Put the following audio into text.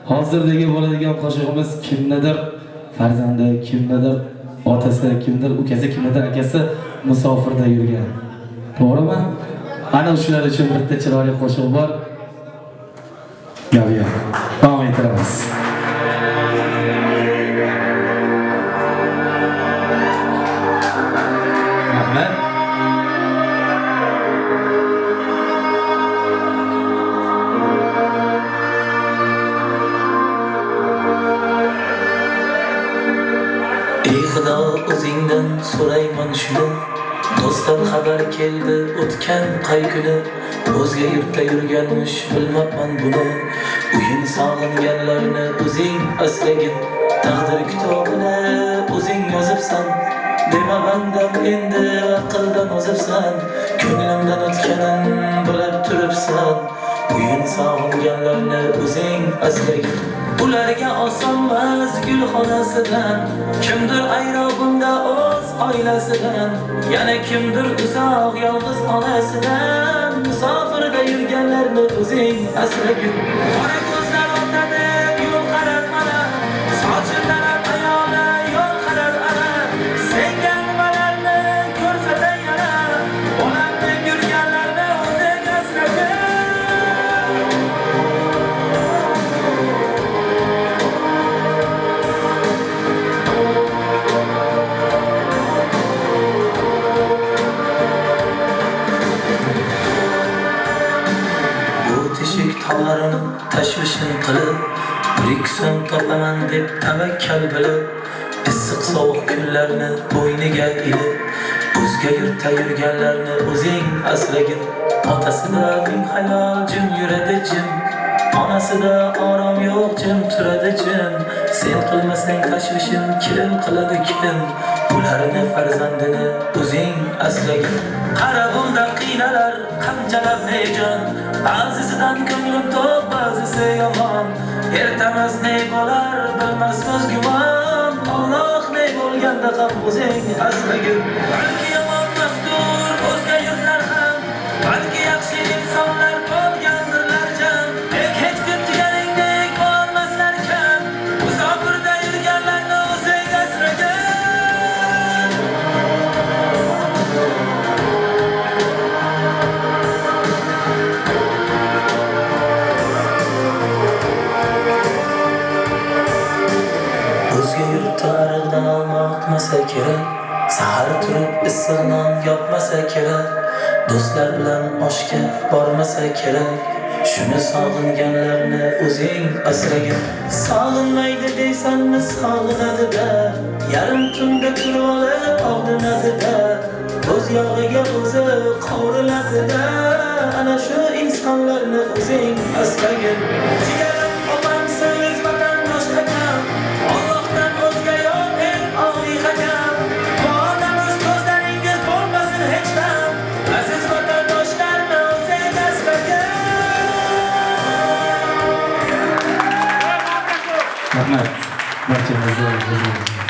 Hozirdagi bo'ladigan qo'shig'imiz kimnidir farzandi, kimnidir otasi, kimdir ukasi, kimnidir akasi musofirda yurgan. To'g'rimi? Ana shular uchun bitta chiroyli qo'shiq bor. Yo'q. Davom ettiramiz. Rahmat. Ey Xudo, o'zingdan so'rayman shuni. Do'stdan xabar keldi o'tgan qay kuni. O'zga yurtda yurganmish bilmabman buni. Uyin sog'inganlarni o'zing asragin. Taqdir kitobini o'zing yozibsan. Dema bandam endi aqldan o'zibsan. Ko'nglimdan o'tganin bilib turibsan. Uyin sog'inganlarni o'zing asragin. Ularga osonmas gul xonasidan, kimdir ayro bunda o'z oilasidan, yana kimdir uzoq yolg'iz onasidan. Musofirda yurganlarni o'zing asragin. Qora ko'zlar o'tadi yo'l qarar mana, sochi tarab ayoli yo'l qarar ana. Senga nimalarni ko'rsatay yana, bolamni yurganlarni o'zing asragin. Tovarini tashvishin qilib, bir so'm topaman deb tavakkal bilib, issiq sovuq kunlarni bo'yniga ilib, o'zga yurtda yurganlarni o'zing asragin. Otasida ming xayol jim yuradi jim, onasida orom yo'q jim turadi jim. Sen qilmasang tashvishin kim qiladi kim? Ularni farzandini o'zing asragin. Qara bunda qiynalar qanchalar nejon, ba'zisidan ko'nglim to'q, ba'zisi yomon. Ertamas ne bo'lar bilmasmiz gumon. Alloh ne bo'lganda ham o'zing asragin. Balki yomon dastur o'zga yurtlar ham, balki yaxshi insonlar bo'lgandirlar jam. Hech kim jigaringdek bo'lmaslar kam. Musofirda yurganlarni o'zing asragin. O'zga yurtda ariqdan olmoqmasa kerak, sahar turib issiq non yopmasa kerak, do'stlar bilan oshga bormasa kerak. Shuni sog'inganlarni o'zing asragin. Sog'inmaydi deysanmi sog'inadi-da, yarim tunda turib olib og'rinadi-da, ko'z yog'iga o'zi qovuriladi-da. Ana shu insonlarni o'zing asragin. Jigarim opamsiz vatandosh hakam, Allohdan o'zga yo'q eng oliy hakam. Onamiz ko'zlaringiz bo'lmasin hech ham, aziz vatandoshlarni o'zing asragin. Rahmat. Barchamizga